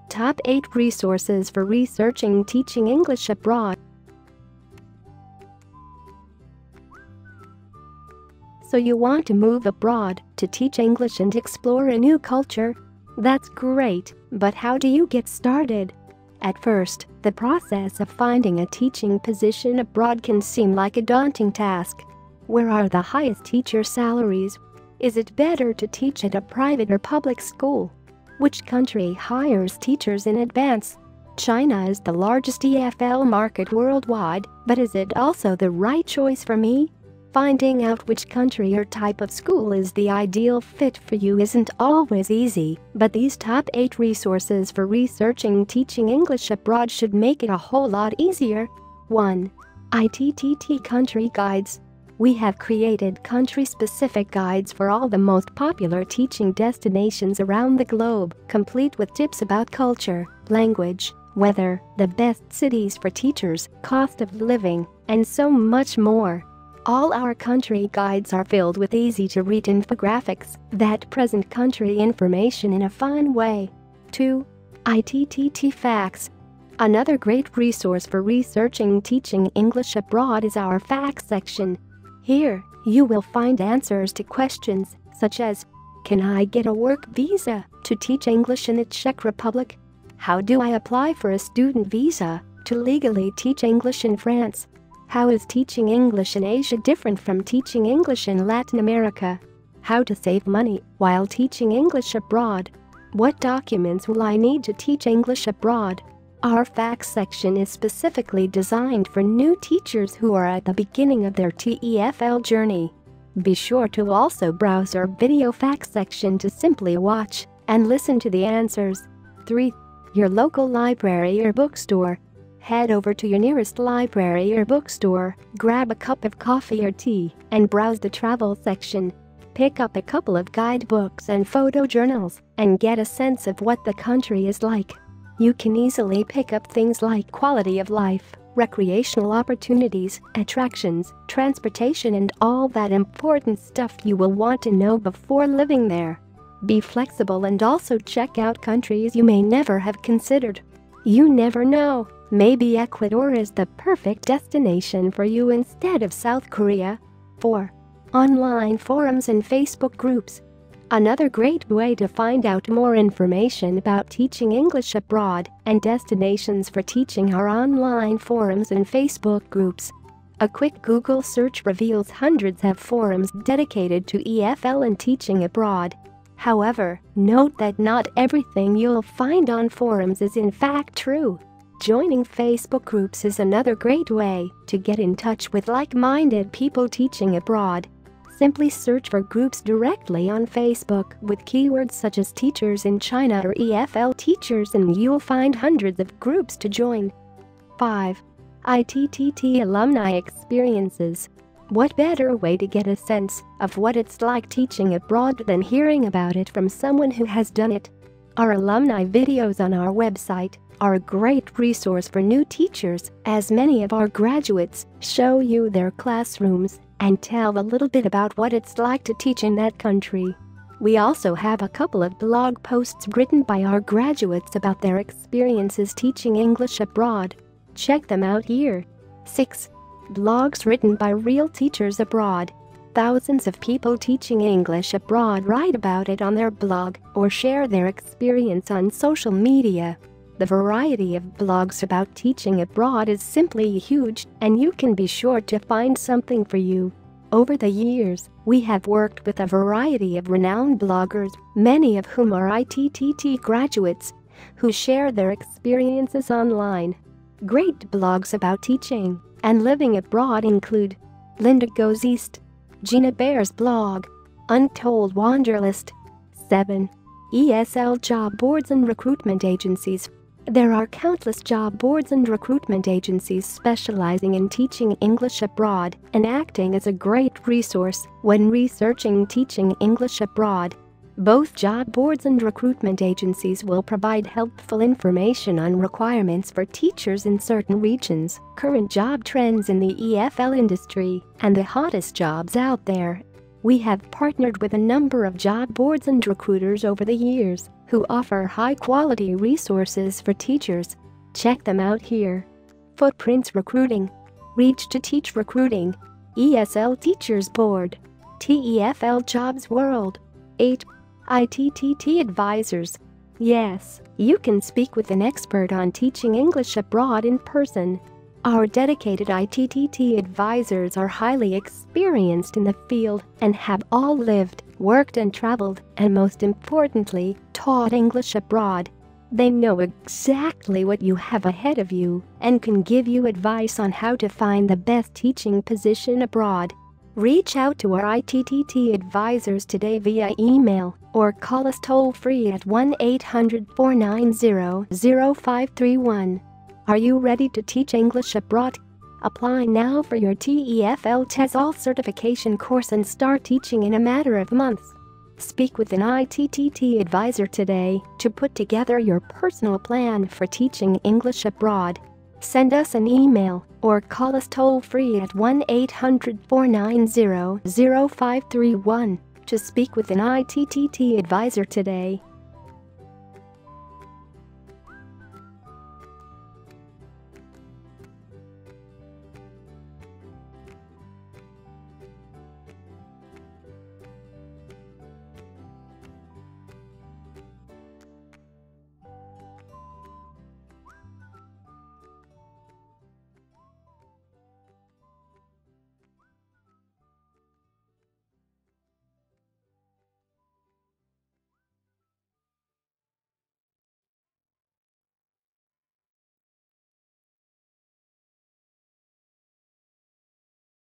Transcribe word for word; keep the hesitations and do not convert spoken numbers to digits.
Top eight Resources for Researching Teaching English Abroad. So you want to move abroad to teach English and explore a new culture? That's great, but how do you get started? At first, the process of finding a teaching position abroad can seem like a daunting task. Where are the highest teacher salaries? Is it better to teach at a private or public school? Which country hires teachers in advance? China is the largest T E F L market worldwide, but is it also the right choice for me? Finding out which country or type of school is the ideal fit for you isn't always easy, but these top eight resources for researching teaching English abroad should make it a whole lot easier. one. I T T T Country Guides. We have created country-specific guides for all the most popular teaching destinations around the globe, complete with tips about culture, language, weather, the best cities for teachers, cost of living, and so much more. All our country guides are filled with easy-to-read infographics that present country information in a fun way. two. I T T T Facts. Another great resource for researching teaching English abroad is our Facts section. Here, you will find answers to questions such as, can I get a work visa to teach English in the Czech Republic? How do I apply for a student visa to legally teach English in France? How is teaching English in Asia different from teaching English in Latin America? How to save money while teaching English abroad? What documents will I need to teach English abroad? Our Facts section is specifically designed for new teachers who are at the beginning of their T E F L journey. Be sure to also browse our video Facts section to simply watch and listen to the answers. three. Your local library or bookstore. Head over to your nearest library or bookstore, grab a cup of coffee or tea, and browse the travel section. Pick up a couple of guidebooks and photo journals and get a sense of what the country is like. You can easily pick up things like quality of life, recreational opportunities, attractions, transportation, and all that important stuff you will want to know before living there. Be flexible and also check out countries you may never have considered. You never know, maybe Ecuador is the perfect destination for you instead of South Korea. four. Online forums and Facebook groups. Another great way to find out more information about teaching English abroad and destinations for teaching are online forums and Facebook groups. A quick Google search reveals hundreds of forums dedicated to E F L and teaching abroad. However, note that not everything you'll find on forums is in fact true. Joining Facebook groups is another great way to get in touch with like-minded people teaching abroad. Simply search for groups directly on Facebook with keywords such as teachers in China or E F L teachers and you'll find hundreds of groups to join. five. I T T T Alumni Experiences. What better way to get a sense of what it's like teaching abroad than hearing about it from someone who has done it? Our alumni videos on our website are a great resource for new teachers, as many of our graduates show you their classrooms and tell a little bit about what it's like to teach in that country. We also have a couple of blog posts written by our graduates about their experiences teaching English abroad. Check them out here. six. Blogs written by real teachers abroad. Thousands of people teaching English abroad write about it on their blog or share their experience on social media. The variety of blogs about teaching abroad is simply huge, and you can be sure to find something for you. Over the years, we have worked with a variety of renowned bloggers, many of whom are I T T T graduates, who share their experiences online. Great blogs about teaching and living abroad include Linda Goes East, Gina Bear's blog, Untold Wanderlist. seven. E S L Job Boards and Recruitment Agencies. There are countless job boards and recruitment agencies specializing in teaching English abroad and acting as a great resource when researching teaching English abroad. Both job boards and recruitment agencies will provide helpful information on requirements for teachers in certain regions, current job trends in the E F L industry, and the hottest jobs out there. We have partnered with a number of job boards and recruiters over the years who offer high-quality resources for teachers. Check them out here. Footprints Recruiting, Reach to Teach Recruiting, E S L Teachers Board, T E F L Jobs World. eight. I T T T Advisors. Yes, you can speak with an expert on teaching English abroad in person. Our dedicated I T T T advisors are highly experienced in the field and have all lived, worked and traveled, and most importantly, taught English abroad. They know exactly what you have ahead of you and can give you advice on how to find the best teaching position abroad. Reach out to our I T T T advisors today via email or call us toll-free at one eight hundred, four nine zero, zero five three one. Are you ready to teach English abroad? Apply now for your T E F L TESOL certification course and start teaching in a matter of months. Speak with an I T T T advisor today to put together your personal plan for teaching English abroad. Send us an email or call us toll-free at one eight hundred, four nine zero, zero five three one to speak with an I T T T advisor today.